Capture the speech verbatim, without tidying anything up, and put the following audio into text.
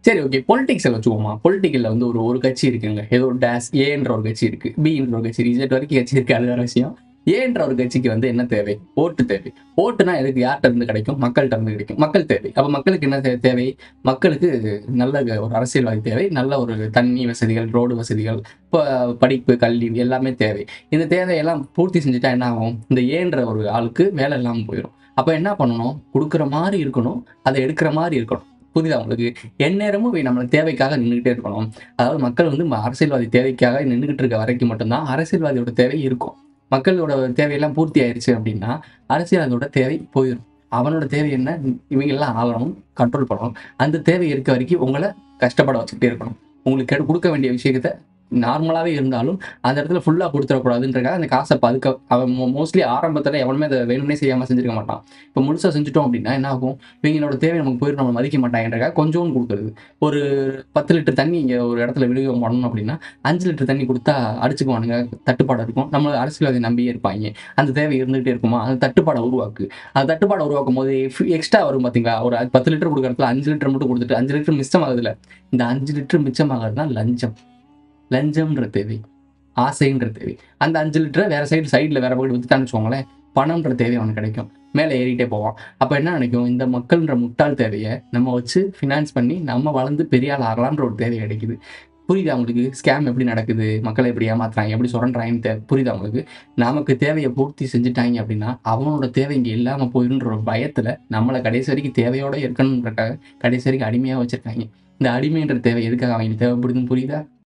சரி ஓகே. பொலிடிக்ஸ வச்சுக்குவோமா. பொலிட்டிக்கல்ல வந்து ஒரு ஒரு கட்சி இருக்குங்க. ஏதோ டேஷ் ஏன்ற ஒரு கட்சி இருக்கு. பின்ற ஒரு கட்சி இருக்கு. இசட் வரைக்கும் கட்சி இருக்கு. அது வேற விஷயம். ஏன்ற ஒரு கட்சிக்கு வந்து என்ன தேவை? ஓட்டு தேவை. ஓட்டுனா எதுக்கு? யார்ட்ட இருந்து கிடைக்கும்? மக்கள்ட்ட இருந்து கிடைக்கும். மக்கள் தேவை. அப்ப மக்களுக்கு என்ன தே தேவை? மக்களுக்கு நல்ல ஒரு அரசியல்வாதி தேவை. நல்ல ஒரு தண்ணி வசதிகள், ரோடு வசதிகள், ப படிப்பு, கல்வி எல்லாமே தேவை. இந்த தேவையெல்லாம் பூர்த்தி செஞ்சுட்டா என்ன ஆகும்? இந்த ஏன்ற ஒரு ஆளுக்கு வேலை இல்லாம போயிரும். அப்ப என்ன பண்ணணும்? குடுக்குற மாரி இருக்கணும். அத எடுக்கிற மாரி இருக்கணும். புரியுதா உங்களுக்கு? எந்நேரமும் இவை நம்ம தேவைக்காக நின்னுகிட்டே இருக்கணும். அதாவது மக்கள் வந்து ம அரசியல்வாதி தேவைக்காக நின்னுகிட்டு இருக்க வரைக்கும் மட்டும் தான் அரசியல்வாதியோட தேவை இருக்கும். மக்களோட தேவையெல்லாம் பூர்த்தி ஆயிருச்சு அப்டின்னா, அரசியல்வாதியோட தேவை போயிரும். அவனோட தேவை என்ன? இவைங்கலாம் ஆளணும், கண்ட்ரோல் பண்ணணும். அந்த தேவை இருக்க வரைக்கும் உங்கள கஷ்டப்பட வச்சுக்கிட்டே இருக்கணும். உங்களுக்கு கெட குடுக்க வேண்டிய விஷயத்த நார்மலாவே இருந்தாலும், அந்த இடத்துல ஃபுல்லா குடுத்துறக் கூடாதுன்றதுக்காக அந்த காச பதுக்க அவன் மோ மோஸ்ட்லி ஆரம்பத்துல எவனுமே அத வேணும்னே செய்யாம செஞ்சிருக்க மாட்டான். இப்ப முழுசா செஞ்சுட்டோம் அப்டின்னா என்ன ஆகும்? இவைங்களோட தேவை நமக்கு போயிரும். நம்மள மதிக்க மாட்டாங்கன்றதுக்காக கொஞ்சோண்டு குடுக்குறது. ஒரு பத்து லிட்டர் தண்ணி இங்க ஒரு இடத்துல விநியோகம் பண்ணணும் அப்டின்னா, அஞ்சு லிட்டர் தண்ணி குடுத்தா அடிச்சுக்குவானுங்க. தட்டுப்பாடு இருக்கும். நம்மள அரசியல்வாதிய நம்பியே இருப்பாய்ங்க. அந்த தேவை இருந்துகிட்டே இருக்குமா? அந்த தட்டுப்பாட உருவாக்கு. அந்த தட்டுப்பாட உருவாக்கும்போது எஃப் எக்ஸ்ட்ரா வரும் பார்த்தீங்களா? ஒரு பத்து லிட்டர் குடுக்குற இடத்துல அஞ்சு லிட்டர் மட்டும் குடுத்துட்டு அஞ்சு லிட்டர் மிச்சமாகுதுல்ல. இந்த அஞ்சு லிட்டர் மிச்சமாகறது தான் லஞ்சம். லஞ்சம்ன்ற தேவை. ஆசைன்ற தேவை. அந்த அஞ்சு லிட்டர வேற சைடு சைடுல வேற பக்கெட் வித்துட்டான்னு வச்சுக்கோங்களேன், பணம்ன்ற தேவை அவனுக்கு கிடைக்கும். மேல ஏறிட்டே போவான். அப்ப என்ன நினைக்கும்? இந்த மக்கள்ன்ற முட்டாள் தேவைய நம்ம வச்சு ஃபினான்ஸ் பண்ணி நம்ம வளர்ந்து பெரிய ஆள் ஆகலான்ற ஒரு தேவை கிடைக்குது. புரியுதா உங்களுக்கு? ஸ்கேம் எப்படி நடக்குது? மக்கள எப்படி ஏமாத்துறாங்க? எப்படி சுரண்டுறாங்கன்னு தே புரியுதா உங்களுக்கு? நமக்கு தேவைய பூர்த்தி செஞ்சுட்டாய்ங்க அப்டின்னா, அவனோட தேவை இங்க இல்லாம போயிரும்ன்ற ஒரு பயத்துல நம்மள கடைசி வரைக்கும் தேவையோட இருக்கணும்ன்றதுக்காக கடைசி வரைக்கும் அடிமையா வச்சிருக்காய்ங்க. இந்த அடிமைன்ற தேவை எதுக்காக அவைங்களுக்கு தேவைப்படுதுன்னு புரியுதா?